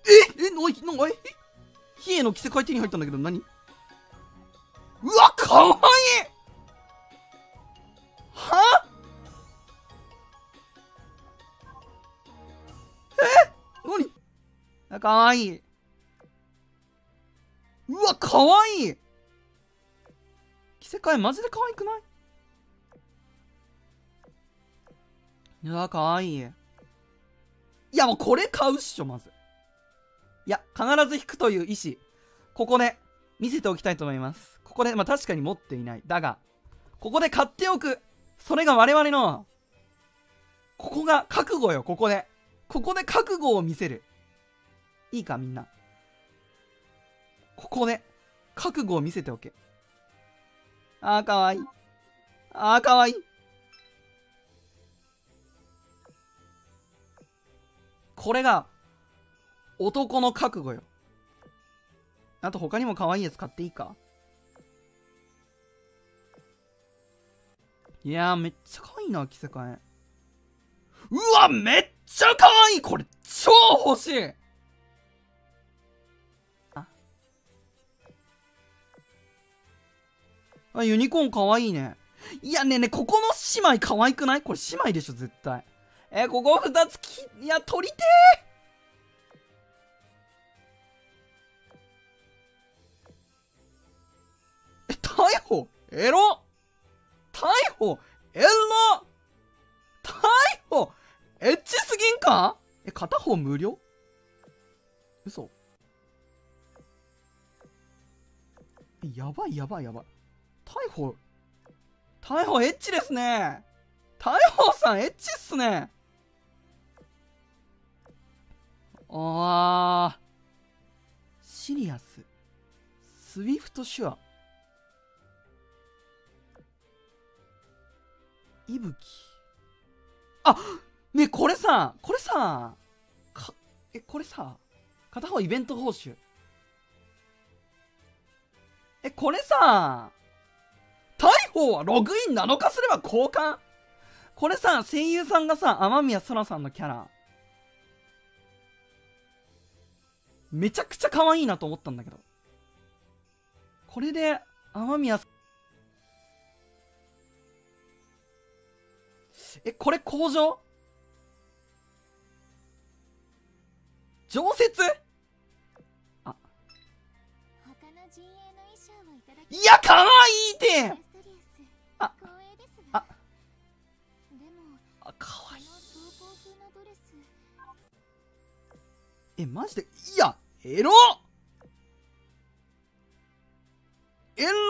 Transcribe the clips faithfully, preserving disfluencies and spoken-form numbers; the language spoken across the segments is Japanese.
ええ、な、なんか、えヒエの着せ替え手に入ったんだけど、何？うわ、かわいい。は？え、何？あ、かわいい。うわ、かわいい。着せ替えマジでかわいくない？うわ、かわいい。いや、もうこれ買うっしょ、まず。いや、必ず引くという意思、ここで見せておきたいと思います。ここで、まあ確かに持っていない。だが、ここで買っておく。それが我々の、ここが覚悟よ、ここで。ここで覚悟を見せる。いいか、みんな。ここで、覚悟を見せておけ。あー、かわいい。あー、かわいい。これが、男の覚悟よ。あと他にも可愛いやつ買っていいか？いやー、めっちゃ可愛いな、着せ替え。うわ、めっちゃ可愛い。これ超欲しい。ああ、ユニコーン可愛いね。いやねえねえ、ここの姉妹可愛くない？これ姉妹でしょ絶対。えー、ここふたつき、いや取りてー。え、逮捕エロ、逮捕エロ、逮捕エッチすぎんか？え、片方無料？嘘。え、やばいやばいやばい。逮捕、逮捕エッチですね。逮捕さんエッチっすね。あー、シリアス、スウィフトシュア、いぶき。あ、ねえ、これさ、これさ、か、え、これさ、片方イベント報酬。え、これさ、逮捕はログインなのかすれば交換。これさ、声優さんがさ、雨宮そらさんのキャラ、めちゃくちゃ可愛いなと思ったんだけど。これで、雨宮、え、これ工場？常設？あ、いや、可愛いって。あ、あ、あ、可愛い。え、マジで、いや、エロエロ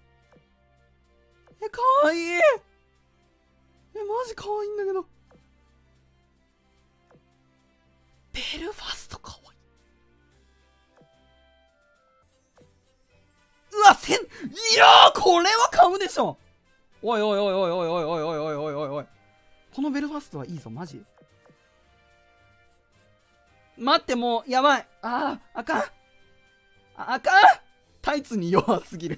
え、可愛い。え、マジ可愛いんだけど。ベルファスト可愛い。うわ、せん、いやー、これは買うでしょ。おいおいおいおいおいおいおいおいおいおいおいおい。このベルファストはいいぞ、マジ。待って、もう、やばい。ああ、あかん。あ、あかん。タイツに弱すぎる。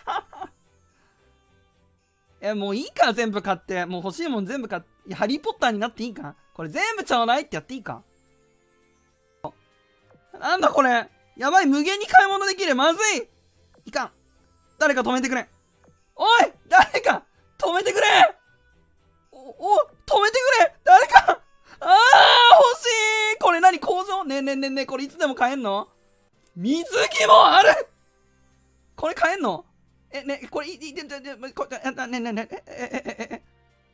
え、もういいか、全部買って。もう欲しいもん全部買って。ハリーポッターになっていいか？これ全部ちょうだいってやっていいか？なんだこれ。やばい、無限に買い物できる。まずい。いかん。誰か止めてくれ。おい、誰か止めてくれ。お、お、止めてくれ。誰か。あー、欲しい。これ何、工場？ねえねえねえねえ、これいつでも買えんの？水着もある。これ買えんの？え、ね、これいい、いい、ね、ね、ね、ね、ね、え、え、え、え、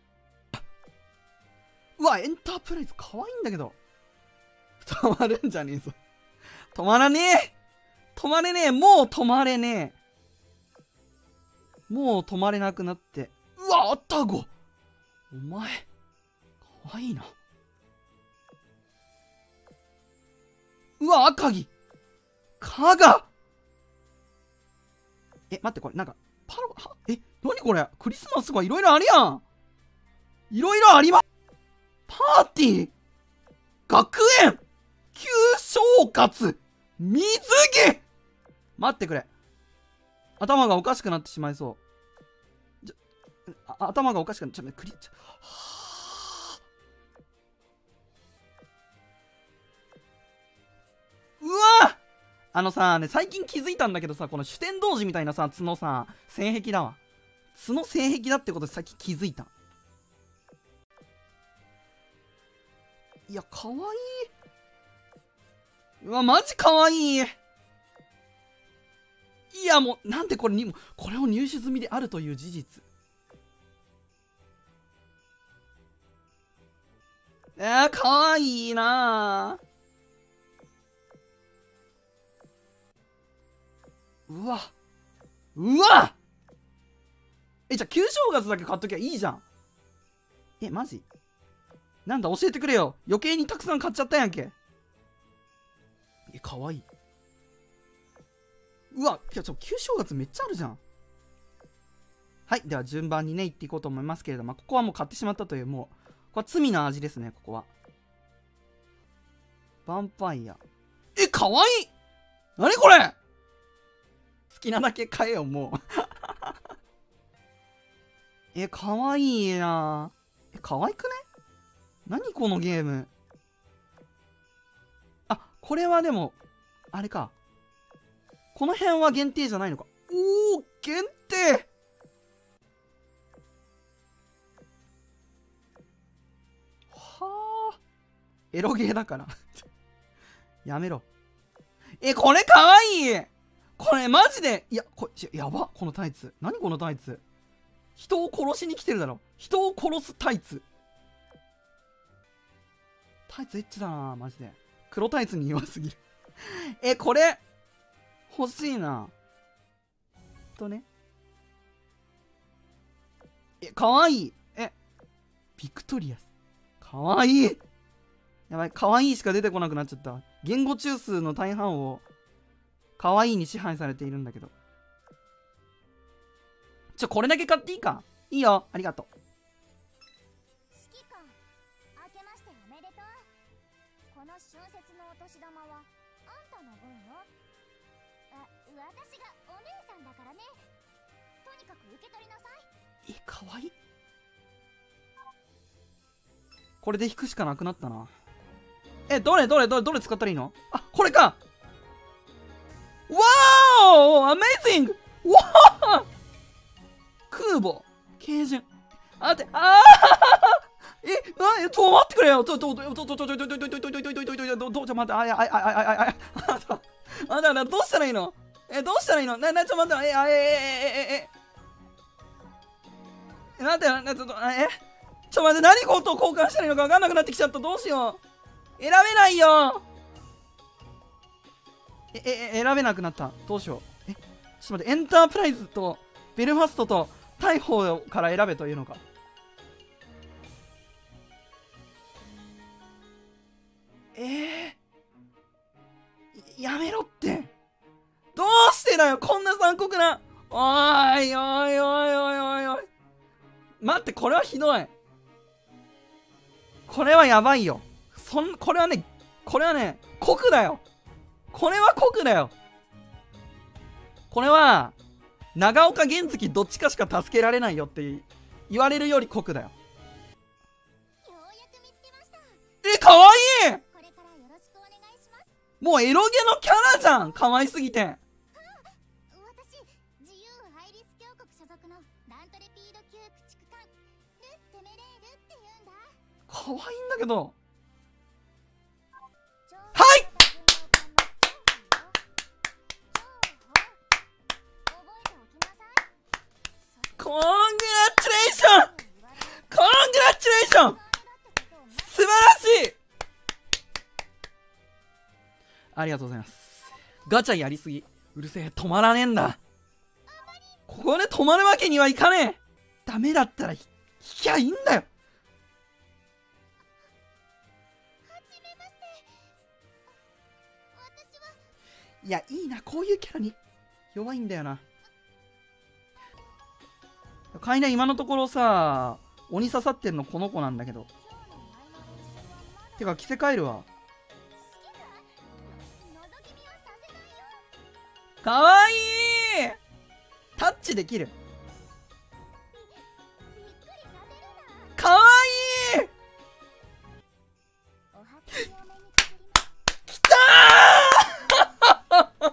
うわ、エンタープライズ可愛いんだけど。止まるんじゃねえぞ。止まらねえ。止まれねえ。もう止まれねえ。もう止まれなくなって。うわ、あったご。お前、可愛いな。うわ、赤木。かが。え、待って、これ、なんか、パロ、は、え、なにこれ？クリスマスとかいろいろあるやん。いろいろありま、パーティー、学園、旧正月、水着。待ってくれ。頭がおかしくなってしまいそう。ちょ、あ、頭がおかしくなっちゃう。クリ、ちょ、はあのさ、ね、最近気づいたんだけどさ、この主天童子みたいなさ、角さ、性癖だわ。角性癖だってことでさっき気づいた。いや、かわいい。うわ、マジかわいい。いや、もう、なんでこれにも、これを入手済みであるという事実。えー、かわいいなぁ。うわうわえ、じゃあ旧正月だけ買っときゃいいじゃん。え、マジなんだ、教えてくれよ。余計にたくさん買っちゃったやんけ。え、かわいい。うわ、いや、ちょ、旧正月めっちゃあるじゃん。はい、では順番にね、いっていこうと思いますけれども、ここはもう買ってしまったという、もう、ここは罪の味ですね、ここは。ヴァンパイア。え、かわいい。なにこれ。好きなだけ買えよ、もう。え、かわいいな。え、かわいくね。何このゲーム。あ、これはでも、あれか。この辺は限定じゃないのか。おお、限定。はあ。エロゲーだから。やめろ。え、これかわいい。これマジで。いや、これ、やば。このタイツ。何このタイツ。人を殺しに来てるだろ。人を殺すタイツ。タイツエッチだな、マジで。黒タイツに弱すぎる。え、これ、欲しいな。とね。え、かわいい。え、ビクトリアス。かわいい。やばい、かわいいしか出てこなくなっちゃった。言語中枢の大半を、かわいいに支配されているんだけど。ちょ、これだけ買っていいか。いいよ、ありがとう。 指揮官、明けましておめでとう。この春節のお年玉はあんたの分よ。あ、私がお姉さんだからね。とにかく受け取りなさい。 え、かわいい。これで引くしかなくなったな。え、どれどれどれどれ使ったらいいの。あ、これか。わーアメイジング。わー空母軽巡。あってあーえ、な、ちょ、待ってくれよ。ちょ、ちょ、ちょ、ちょ、ちょ、ちょ、ちょ、ちょ、ちょ、ちょ、ちょ、ちょ、ちょ、ちょ、ちょ、ちょ、待って、あ、あ、あ、あ、あ、あ、あ、あ、だ、だ、どうしたらいいの。え、どうしたらいいの。な、な、ちょ、待って、え、あ、え、え、え、え、え、なんで、な、ちょっと、え、ちょ、待って、何ことを交換したらいいのか分かんなくなってきちゃった。どうしよう。選べないよ。え、え、選べなくなった。どうしよう。え、ちょっと待って、エンタープライズとベルファストと大砲から選べというのか。えー、やめろって。どうしてだよ、こんな残酷な。おーいおいおいおいおいおい。待って、これはひどい。これはやばいよ。そん、これはね、これはね、酷だよ。これは酷だよ。これは、長岡源月どっちかしか助けられないよって言われるより酷だよ。 ようやく見つけました。 え、かわいい。 これからよろしくお願いします。 もうエロゲのキャラじゃん。かわいすぎて。 私、自由ハイリス教国所属のラントレピード級駆逐艦ル・テメレールって言うんだ。 かわいいんだけど。 はい。 コングラチュレーション。コングラチュレーション。素晴らしい。ありがとうございます。ガチャやりすぎ。うるせえ、止まらねえんだ。ここで止まるわけにはいかねえ。ダメだったら引きゃいいんだよ。いや、いいな、こういうキャラに弱いんだよな。カイナ今のところさ、鬼刺さってんのこの子なんだけど。てか着せ替えるわ。かわいい。タッチできる。かわいい。きたー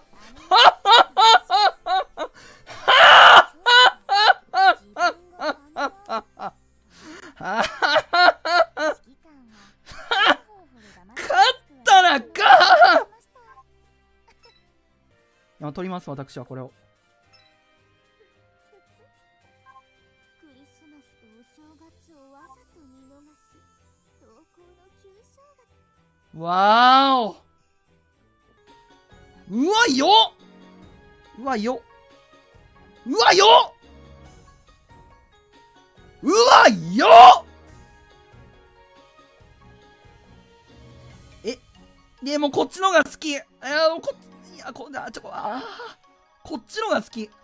あ、取ります、私はこれを。 クリスマスとお正月をわざと見逃し、投稿の旧正月。 わーお。うわよっ、うわよっ、うわよっ、うわよっ。え、でもこっちのが好き。いや、こいやこあちょあーこっちのが好き。